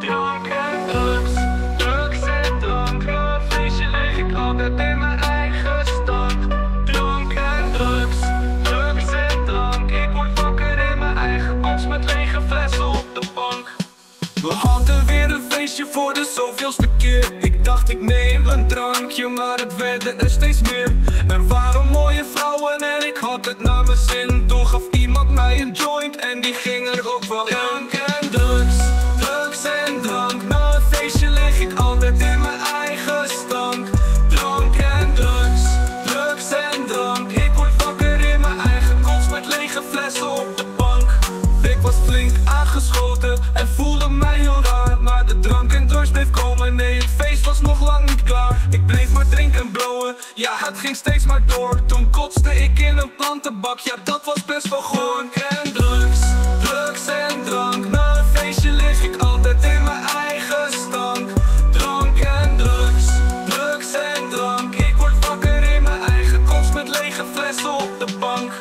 Drank en drugs, drugs en drank. Na een feestje lig ik altijd in mijn eigen stank. Drank en drugs, drugs en drank. Ik word wakker in mijn eigen box met lege flessen op de bank. We hadden weer een feestje voor de zoveelste keer. Ik dacht ik neem een drankje, maar het werden er steeds meer. Er waren mooie vrouwen en ik had het naar mijn zin. Toen gaf iemand mij een joint en die ging er ook wel in. Drank en drugs, drugs en drank. Na een feestje lig ik altijd in mijn eigen stank. Drank en drugs, drugs en drank. Ik word wakker in mijn eigen kots met lege flessen op de bank. Ik was flink aangeschoten en voelde mij heel raar. Maar de drank en drugs bleef komen, nee het feest was nog lang niet klaar. Ik bleef maar drinken en blowen, ja het ging steeds maar door. Toen kotste ik in een plantenbak, ja dat was best wel goor. En drugs, drugs en drank. Na een feestje lig ik altijd in mijn eigen stank. Drank en drugs, drugs en drank. Ik word wakker in mijn eigen kots met lege flessen op de bank.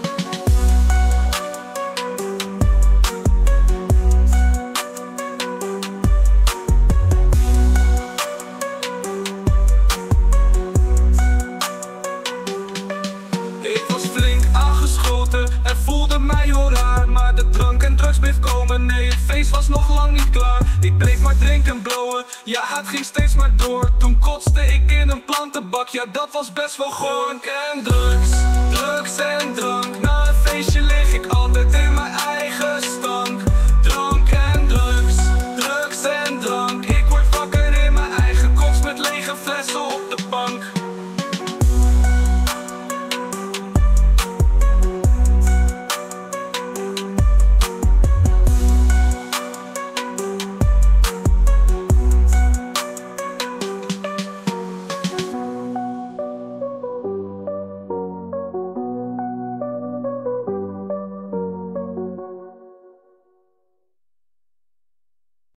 Ik was flink aangeschoten en voelde mij heel raar. Maar de drank en drugs bleef komen, nee het feest was nog lang niet klaar. Ik bleef maar drinken en blowen, ja het ging steeds maar door. Toen kotste ik in een plantenbak, ja dat was best wel goor. En drugs, drugs en drugs.